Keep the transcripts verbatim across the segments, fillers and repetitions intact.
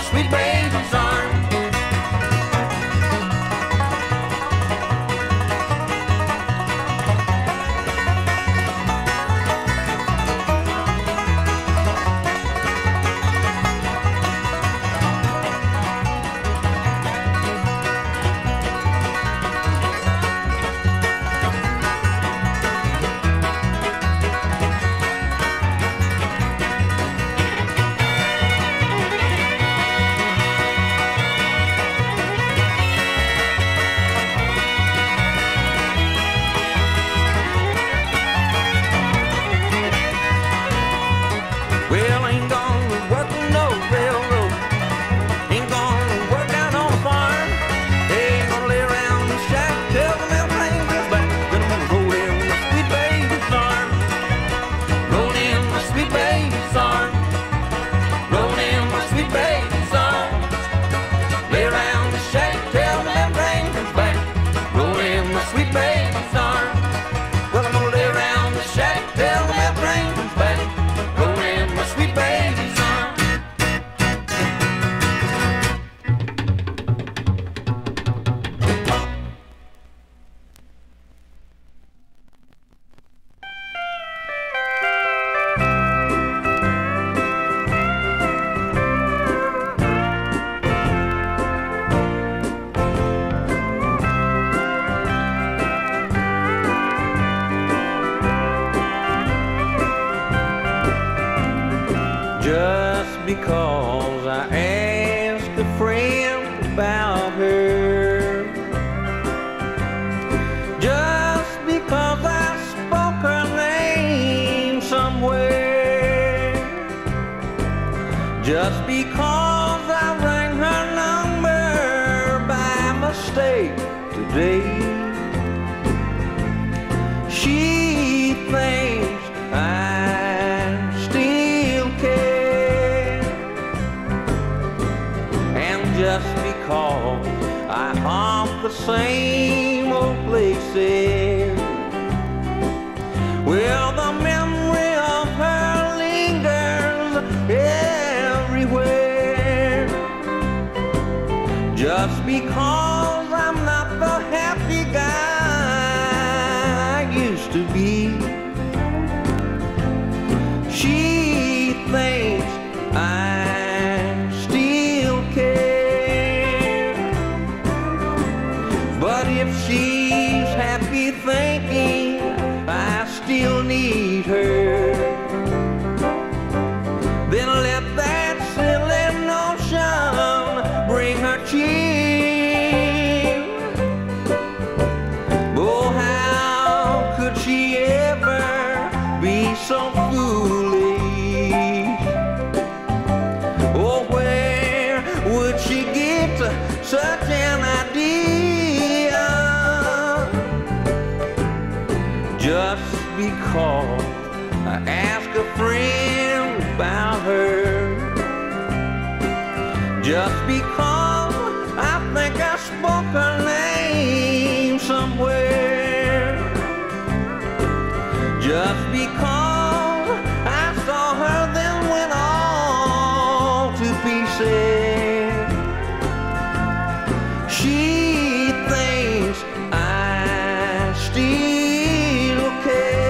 sweet baby's arms. Just because I asked a friend about her, just because I spoke her name somewhere, just because I rang her number by mistake today, she thinks I just because I haunt the same old places. Well, the memory of her lingers everywhere. Just because I'm not the happy guy I used to be, she thinks I still care. But if she's happy thinking I still need her, then let that silly notion bring her cheer. Oh, how could she ever be so foolish? Oh, where would she get such an idea? Just because I ask a friend about her, just because I think I spoke her name somewhere, just because I saw her then went all to pieces, she thinks I still care.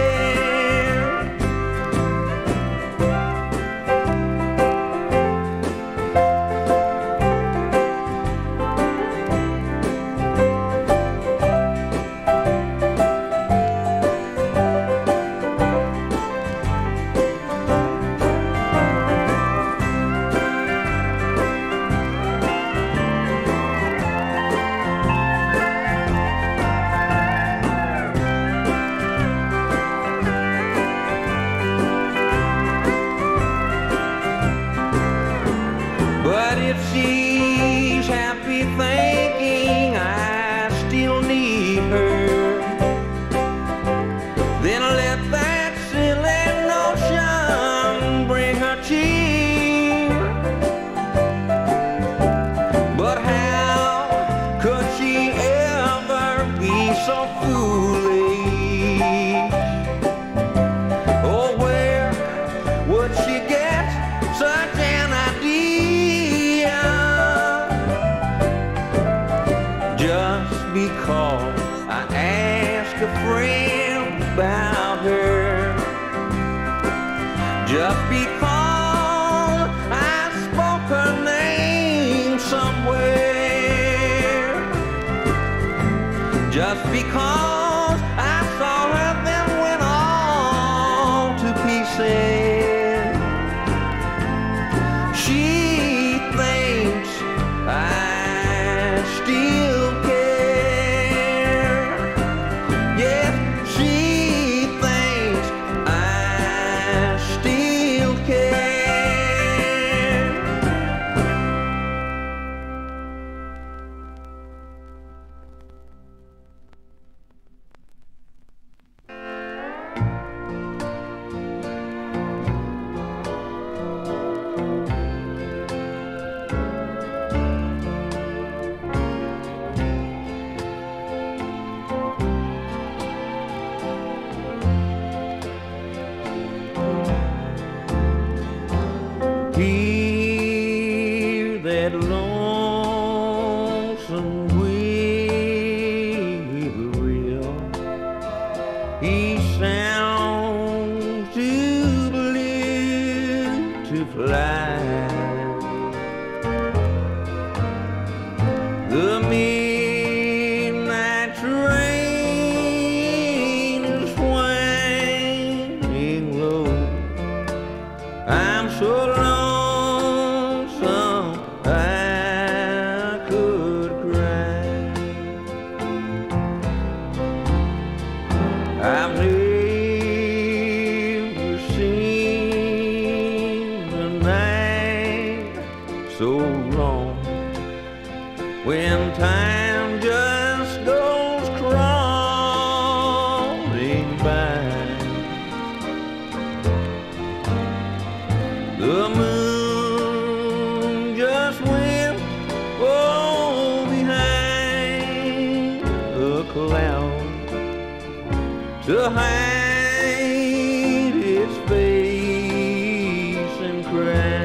But if she's happy thinking I still need her, then let that silly notion bring her cheer. But how could she ever be so foolish? Oh, where would she get such an idea? just because I saw her then went all to pieces. She thinks I still care. Yes, she thinks I still care. Hear that lonesome whippoorwill. He sounds too blue to fly. The midnight train is swinging low. I'm so lonesome I could cry. I've never seen a night so long when time just goes crawling by. The moon just went oh behind a cloud to hide its face and cry.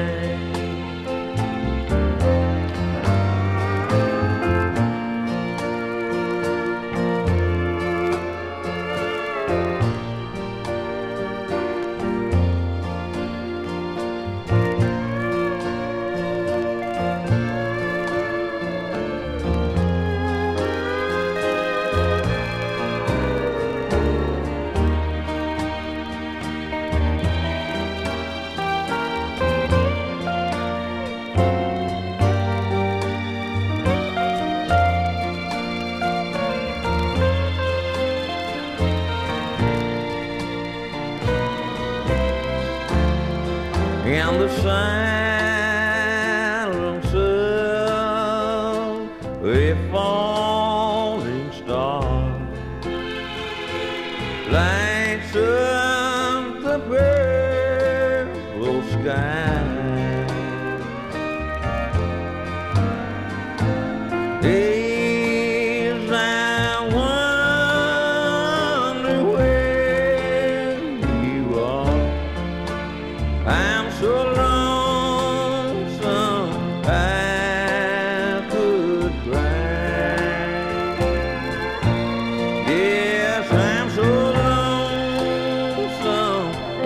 And the silence of a falling star lights up the purple sky. As I wonder where you are, I'm so lonesome I could cry. Yes, I'm so lonesome I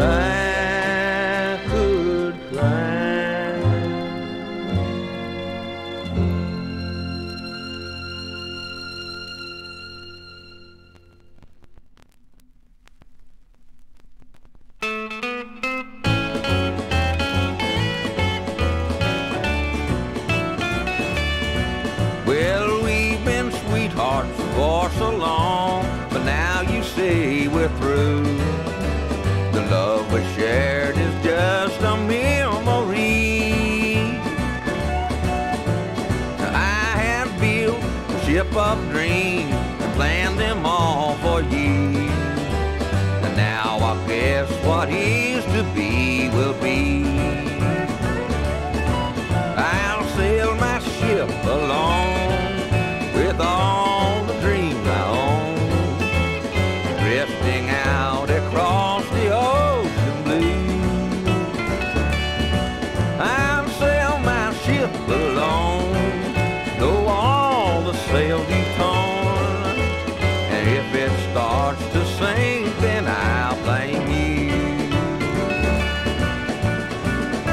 could cry. Well, we've been sweethearts for so long, but now you say we're through. The love we shared is just a memory. I had built a ship of dreams and planned them all for years. And now I guess what is to be will be. I'll sail my ship along with all the dreams I own, drifting out across the ocean blue. I'll sail my ship alone, though all the sails be torn, and if it starts to sink, then I'll blame you.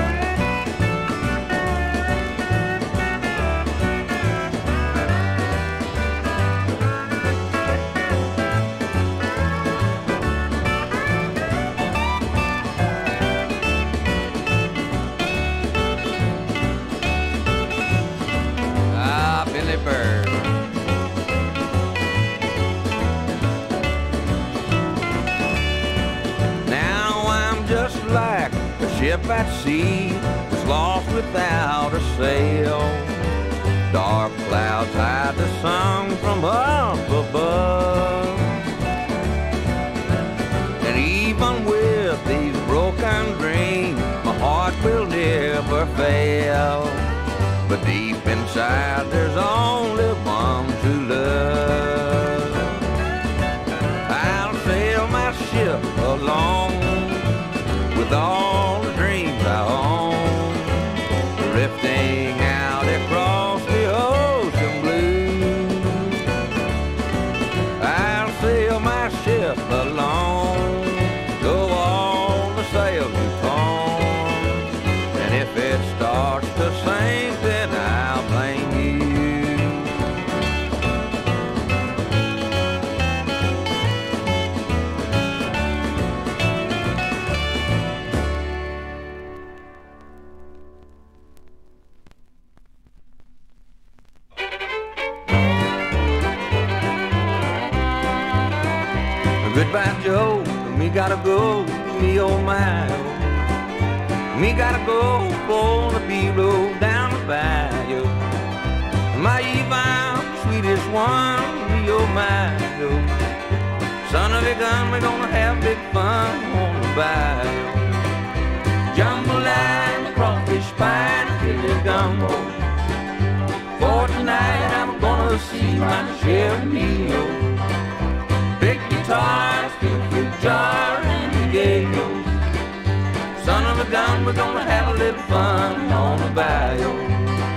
ship at sea was lost without a sail. Dark clouds hide the sun from up above. And even with these broken dreams, my heart will never fail. But deep inside there's only one true love. I'll sail my ship along with all the dreams I own, drifting out across the ocean blue. I'll sail my ship along, go all the sails you torn, and if it starts to sink, then I'll blame you. Goodbye, Joe, me gotta go, me oh my oh. Me gotta go for the B-road down the bayou. My Yvonne, sweetest one, me oh my oh. Son of a gun, we're gonna have big fun on the bayou. Jambalaya, crawfish pie, chili gumbo. For tonight I'm gonna see my share meal. Big guitars, big fruit jar, and the gayos. Son of a gun, we're gonna have a little fun on the bayou.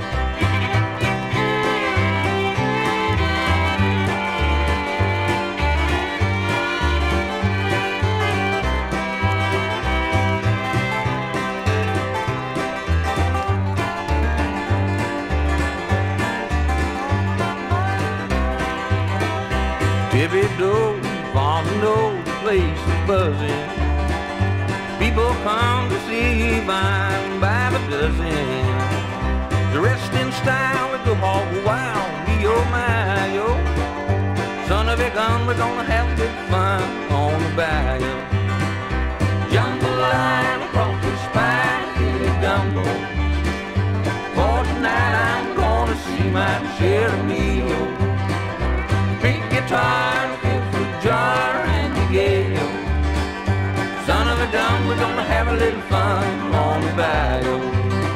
Thibodeau, farm know the place is buzzing. People come to see mine by the dozen. Dressed in style, they go all wild, me oh my oh. Son of a gun, we're gonna have big fun on the bayou. Jambalaya, crawfish pie, chili gumbo. For tonight I'm gonna see my share of meal. Big guitar, big fruit jar, and the gale. Son of a gun, we're gonna have a little fun on the bayou.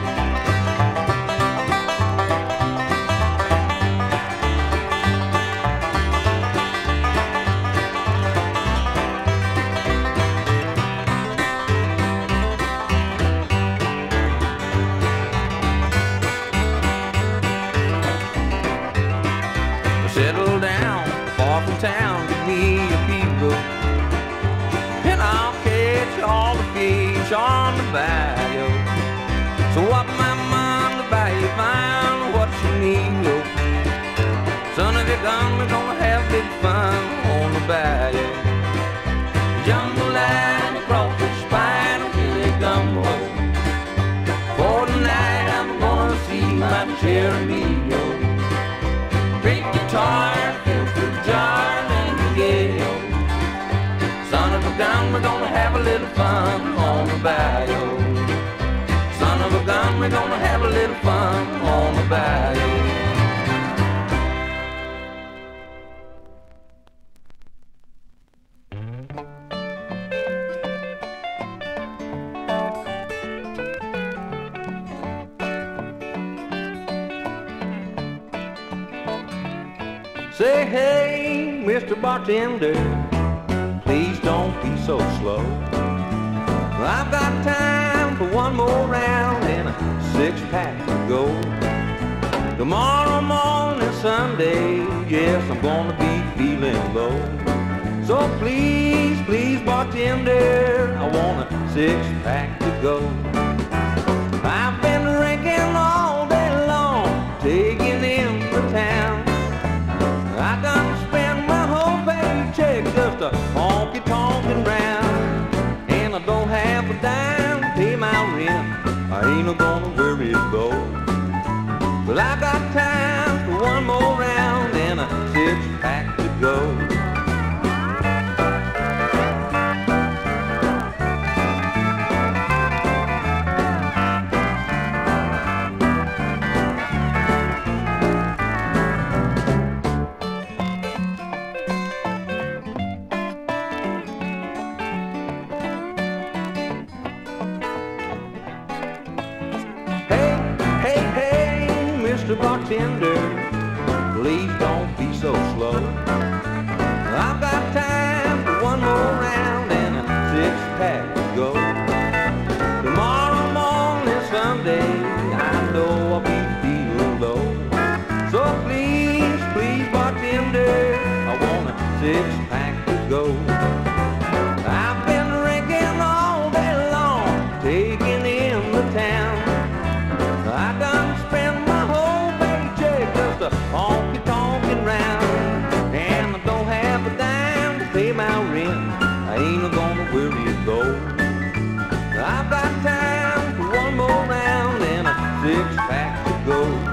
Settle down, far from town, give me a B-road, and I'll catch all the fish on the bayou. So what my mom to buy you find what you need, oh. Son of a gun, we're gonna have big fun on the bayou. Jambalaya, crawfish pie, and chili gumbo. For tonight I'm gonna see my share of meal. Big guitar, fill fruit jar, and the gale. Son of a gun, we're gonna have a little fun on the bayou. Son of a gun, we're gonna have a little fun on the bayou. Say, hey, Mister Bartender, please don't be so slow. I've got time for one more round and a six-pack to go. Tomorrow morning, Sunday, yes, I'm gonna be feeling low. So please, please, bartender, I want a six-pack to go. I've been drinking all day long, taking in the town. I done spent my whole paycheck just a honky-tonkin' round. And I don't have a dime to pay my rent, I ain't gonna worry though. But I got time for one more round and a six-pack to go. Mister Bartender, please don't be so slow. I've got time for one more round and a six-pack to go. Tomorrow morning, Sunday, I know I'll be feeling low. So please, please, bartender, I want a six-pack to go. I've been drinking all day long, taking in the town. I done spent my whole paycheck just a honky-tonkin' round. And I don't have a dime to pay my rent, I ain't gonna worry though. I've got time for one more round and a six-pack to go.